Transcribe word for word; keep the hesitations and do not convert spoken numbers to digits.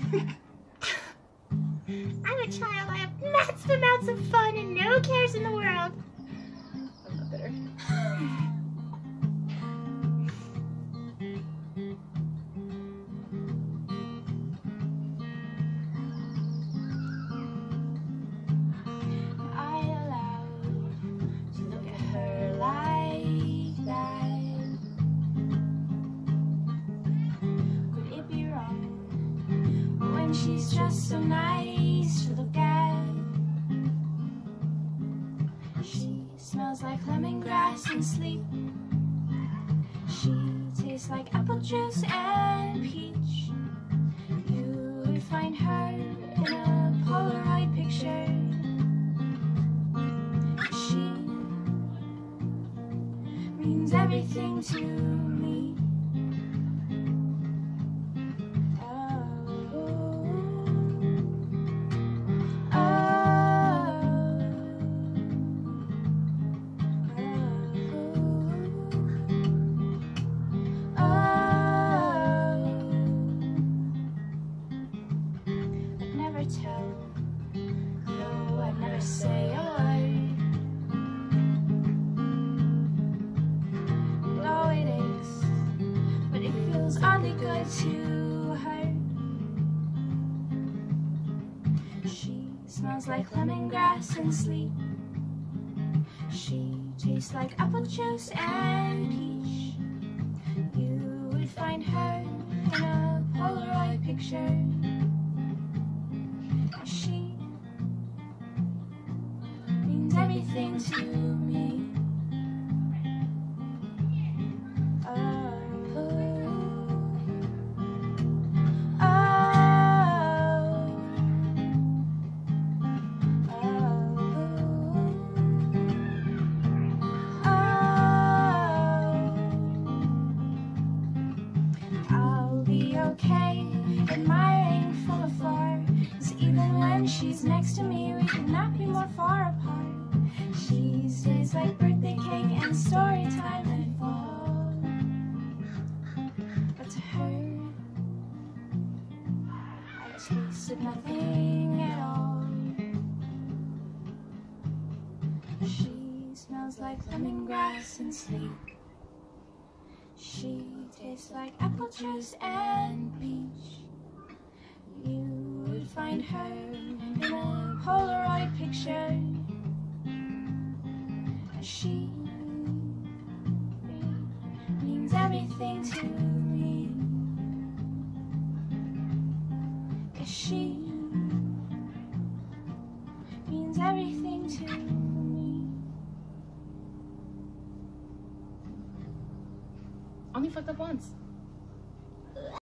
I'm a child. I have massive amounts of fun and no cares in the world. I'm not bitter. I allowed to look at her like that. Could it be wrong when she's just so nice to look at? She smells like lemongrass and sleep. She tastes like apple juice and peach. You would find her in a Polaroid picture. She means everything to me. Tell, no, I'd never say a word. No, it is, but it feels oddly good to her. She smells like lemongrass and sleep. She tastes like apple juice and peach. You would find her in a Polaroid picture. She means everything to me. Oh, oh, oh, I'll be okay admiring from afar. Even when she's next to me, we could not be more far apart. She stays like birthday cake and story time and fall. But to her, I tasted nothing at all. She smells like lemongrass and sleep. She tastes like apple juice and peach. You would find her in a Polaroid picture. She means everything to me. She means everything to me. Only fucked up once.